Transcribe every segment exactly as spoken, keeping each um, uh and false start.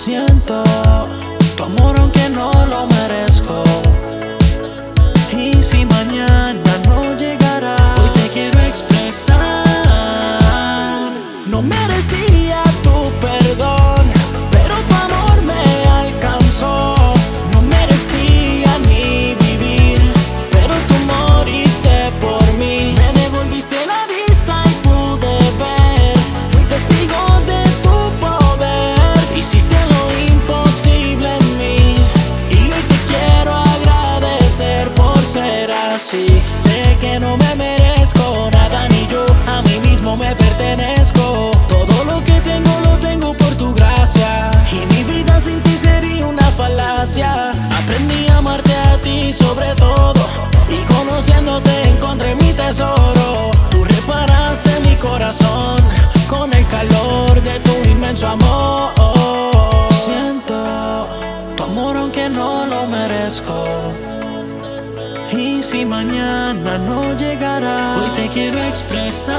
Siento tu amor aunque no lo merezco. Y si mañana no llegará, hoy te quiero expresar. No merecía tu perdón, pero tu amor me alcanzó. No merecía ni vivir, pero tú moriste por mí. Me devolviste la vista y pude ver. Fui testigo de tu poder. Hiciste lo imposible en mí, y hoy te quiero agradecer por ser así. Sé que no me merezco nada, ni yo a mí mismo me pertenezco. Todo lo que tengo lo tengo por tu gracia, y mi vida sin ti sería una falacia. Aprendí a amarte a ti sobre todo, y conociéndote encontré mi tesoro. Tú reparaste mi corazón con el calor de tu inmenso amor. Siento tu amor aunque no lo merezco. Y si mañana no llegará, hoy te quiero expresar.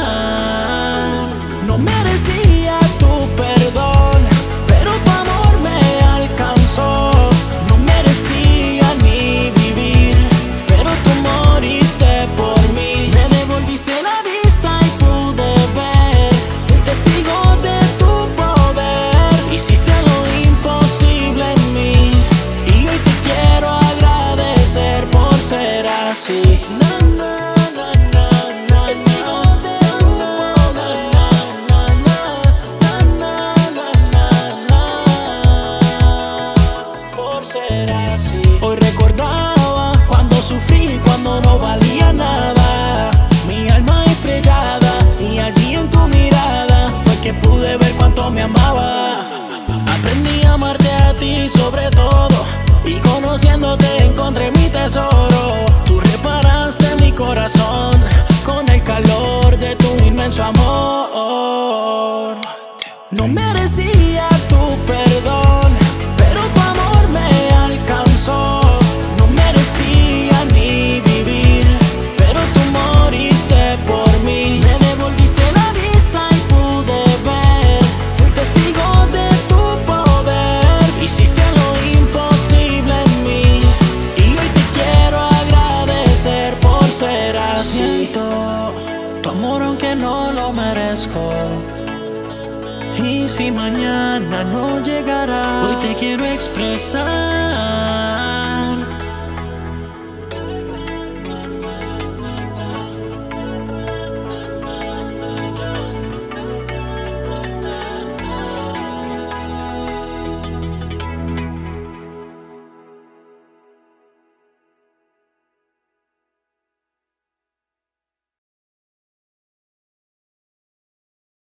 No merecía tu perdón, pero tu amor me alcanzó. No merecía ni vivir, pero tú moriste por mí. Me devolviste la vista y pude ver. Fui testigo de tu poder. Hiciste lo imposible en mí, y hoy te quiero agradecer por ser así. Na, na, na, na, na, testigo de tu poder. Na, na, na, na, na, na, na, por ser así. Hoy recordaba cuando sufrí, cuando no valía nada, mi alma estrellada, y allí en tu mirada fue que pude ver cuánto me amaba. Aprendí a amarte a ti sobre todo, y conociéndote encontré mi tesoro. Tú reparaste mi corazón con el calor de tu inmenso amor. No merecía tu perdón, pero tu amor me alcanzó. No merecía ni vivir, pero tú moriste por mí. Me devolviste la vista y pude ver. Fui testigo de tu poder. Hiciste lo imposible en mí, y hoy te quiero agradecer por ser así. Siento tu amor aunque no lo merezco. Y si mañana no llegará, hoy te quiero expresar.